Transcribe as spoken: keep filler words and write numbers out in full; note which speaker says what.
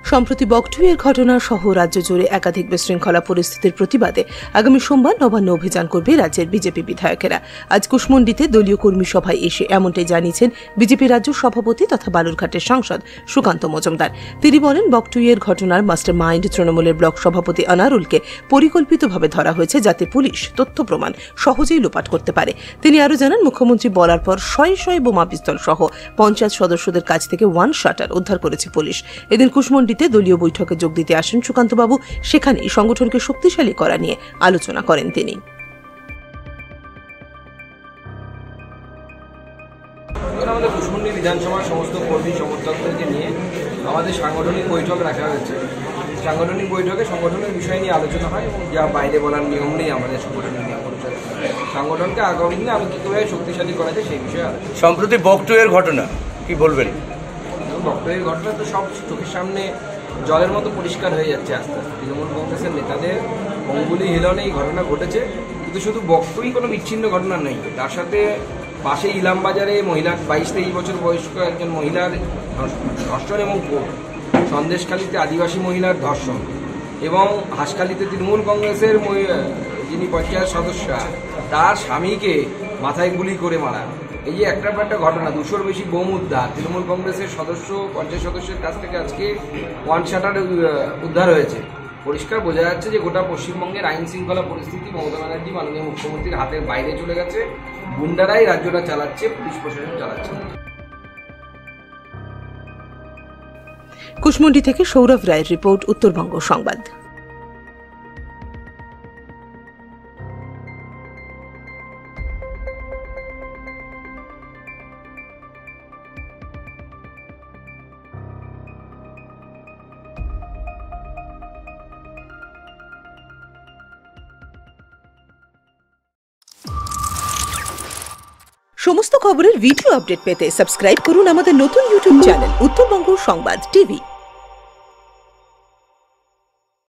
Speaker 1: সম্প্রতি বকটুইয়ের ঘটনা সহ রাজ্য জুড়ে একাধিক বিশৃঙ্খলা পরিস্থিতির প্রতিবাদে আগামী সোমবার নবান্ন অভিযান করবে রাজ্যের বিজেপি বিধায়কেরা। আজ কুশমন্ডিতে দলীয় কর্মী সভায় এসে এমনটাই জানিয়েছেন বিজেপি রাজ্য সভাপতি তথা বালুরঘাটের সাংসদ সুকান্ত মজুমদার। তিনি বলেন, বকটুইয়ের ঘটনার মাস্টার মাইন্ড তৃণমূলের ব্লক সভাপতি আনারুলকে পরিকল্পিতভাবে ধরা হয়েছে, যাতে পুলিশ তথ্য প্রমাণ সহজেই লোপাট করতে পারে। তিনি আরও জানান, মুখ্যমন্ত্রী বলার পর শয়ে শয়ে বোমা পিস্তল সহ পঞ্চায়েত সদস্যদের কাছ থেকে ওয়ান শাটার উদ্ধার করেছে পুলিশ। এদিন কুশমন্ডিতে দলীয় বৈঠকে যোগ দিতে আসেন সুকান্তবাবু। সেখানেই সংগঠনকে শক্তিশালী করা নিয়ে আলোচনা করেন তিনি।
Speaker 2: আমাদের কুশমন্ডি বিধানসভার সমস্ত কর্মী সমর্থকদেরকে নিয়ে আমাদের সাংগঠনিক বৈঠক রাখা হয়েছে। সাংগঠনিক বৈঠকে সংগঠনের বিষয় নিয়ে আলোচনা হয় এবং যা বাইরে বলার নিয়ম নেই আমাদের সংগঠনের নিয়ম অনুসারে সংগঠনকে আগামী দিনে আমি কীভাবে শক্তিশালী করা যায় সেই বিষয়ে আলোচনা।
Speaker 3: সম্প্রতি বকটুইয়ের ঘটনা কি বলবেন?
Speaker 2: বকটুইয়ের ঘটনা তো সব চোখের সামনে জলের মতো পরিষ্কার হয়ে যাচ্ছে আস্তে আস্তে। তৃণমূল কংগ্রেসের নেতাদের অঙ্গুলি হিলনে এই ঘটনা ঘটেছে, কিন্তু শুধু বকটুই কোনো বিচ্ছিন্ন ঘটনা নেই। তার সাথে পাশে ইলামবাজারে মহিলা বাইশ তেইশ বছর বয়স্ক একজন মহিলার ধর্ষণ এবং সন্দেশখালীতে আদিবাসী মহিলার ধর্ষণ এবং হাসখালীতে তৃণমূল কংগ্রেসের যিনি পঞ্চায়েত সদস্য তার স্বামীকে মাথায় গুলি করে মারা। এই যে একটা একটা ঘটনা, দুশোর বেশি বোম উদ্ধার, তৃণমূল কংগ্রেসের সদস্য পঞ্চায়েত সদস্যের কাছ থেকে আজকে ওয়ান শাটার উদ্ধার হয়েছে। পরিষ্কার বোঝা যাচ্ছে যে গোটা পশ্চিমবঙ্গের আইন শৃঙ্খলা পরিস্থিতি মমতা ব্যানার্জি মাননীয় মুখ্যমন্ত্রীর হাতের বাইরে চলে গেছে। গুন্ডারাই রাজ্যটা চালাচ্ছে, পুলিশ প্রশাসন চালাচ্ছে।
Speaker 1: কুশমন্ডি থেকে সৌরভ রায়ের রিপোর্ট, উত্তরবঙ্গ সংবাদ। সমস্ত খবরের ভিডিও আপডেট পেতে সাবস্ক্রাইব করুন আমাদের নতুন ইউটিউব চ্যানেল উত্তরবঙ্গ সংবাদ টিভি।